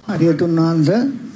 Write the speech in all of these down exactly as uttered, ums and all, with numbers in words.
හරියටම වහන්සේ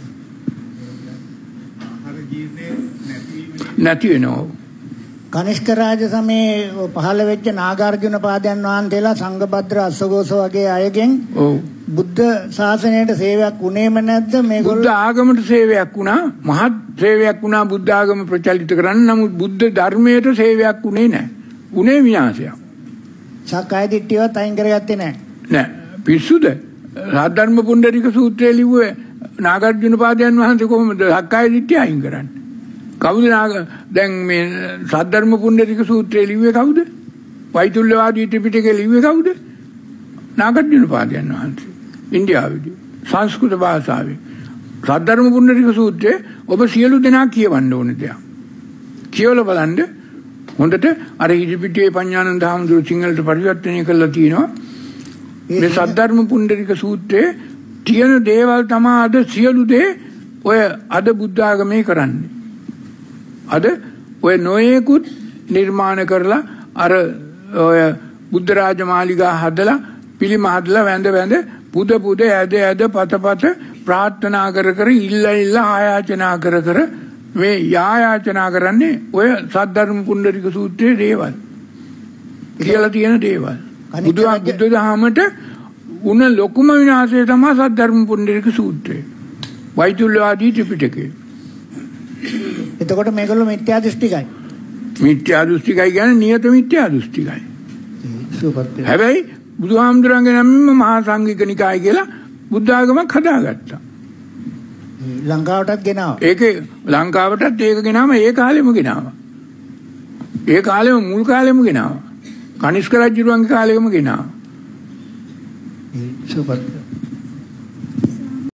නැති වෙනවා. කනිෂ්ක රාජ සමයේ පහළ වෙච්ච නාගාර්ජුන පාදයන් වහන්සේලා සංඝබද්‍ර අස්සගෝස වගේ අයගෙන් ඔව් බුද්ධ ශාසනයට සේවයක් උනේම නැද්ද මේගොල්ලෝ? බුද්ධ ආගමට සේවයක් වුණා, මහත් සේවයක් වුණා බුද්ධ ආගම ප්‍රචලිත කරන්න. නමුත් බුද්ධ ධර්මයට සේවයක් උනේ නැහැ. උනේ විනාශයක්. සක්කාය දිට්ඨියවත් අයින් කරගත්තේ නැහැ. නෑ පිස්සුද? සාධර්ම පුණ්ඩරික සූත්‍රය ලිව්වේ නාගාර්ජුන පාදයන් වහන්සේ කොහොමද සක්කාය දිට්ඨිය අයින් කරන්නේ? කවුද නාග දැන් මේ සාධර්ම පුණ්ඩරික සූත්‍රය ලිව්වේ කවුද? වෛතුල්‍යවාදී ත්‍රිපිටකය ලිව්වේ කවුද? නාගාර්ජුන පාදයන් වහන්සේ. ඉන්දියාවේදී සංස්කෘත භාෂාවේ සාධර්ම පුණ්ඩරික සූත්‍රය ඔබ සියලු දෙනා කියවන්න ඕනේ දෙයක්. කියවලා බලන්න හොඳට අර ඉදිපිටේ පඤ්ඤානන්ද හාමුදුරුවෝ සිංහලට පරිවර්තනය කරලා තියෙනවා. මේ සද්ධර්ම පුණ්ඩරික සූත්‍රයේ තියෙන දේවල් තමයි අද සියලු දේ ඔය අද බුද්ධ ආගමේ කරන්නේ. අද ඔය නොයෙකුත් නිර්මාණ කරලා අර ඔය බුද්ධ රාජමාලිගා හදලා පිළිම හදලා වැඳ වැඳ පුද පුද ඇද ඇද පත පත ප්‍රාර්ථනා කර කර ඉල්ල ඉල්ල ආයාචනා කර කර මේ යායාචනා කරන්නේ ඔය සද්ධර්ම පුණ්ඩරික සූත්‍රයේ දේවල් කියලා තියෙන දේවල්. බුදුහා බුද්ධ දහමට උන ලොකුම විනාශය තමයි සද්ධර්ම පුණ්ඩරික සූත්‍රය. වෛතුල්‍යවාදී ත්‍රිපිටකය. එතකොට මේගොල්ලෝ මිත්‍යා දෘෂ්ටිකයි. මිත්‍යා දෘෂ්ටිකයි කියන්නේ නියත මිත්‍යා දෘෂ්ටිකයි. හැබැයි බුදුහාමුදුරන්ගේ නමින්ම මහා සංඝික නිකාය කියලා බුද්ධ ආගමක් හදාගත්තා. ලංකාවටත් ගෙනාවා. ඒකේ ලංකාවටත් ඒක ගෙනාම ඒ කාලෙම ගෙනාවා. ඒ කාලෙම මුල් කාලෙම ගෙනාවා. කනිෂ්ක රජුගේ කාලෙම ගෙනාවා. සුපත්